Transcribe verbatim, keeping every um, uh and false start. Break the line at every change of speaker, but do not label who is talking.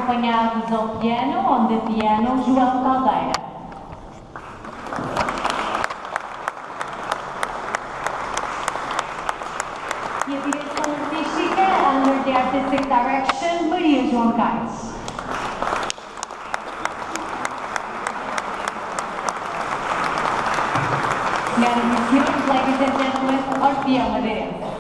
acompanhados ao piano, onde piano, João Caldeira. E a direção artística, under the artistic direction, Maria João Cais. Senhoras e senhores, ladies and gentlemen, Orfeao Madeirense.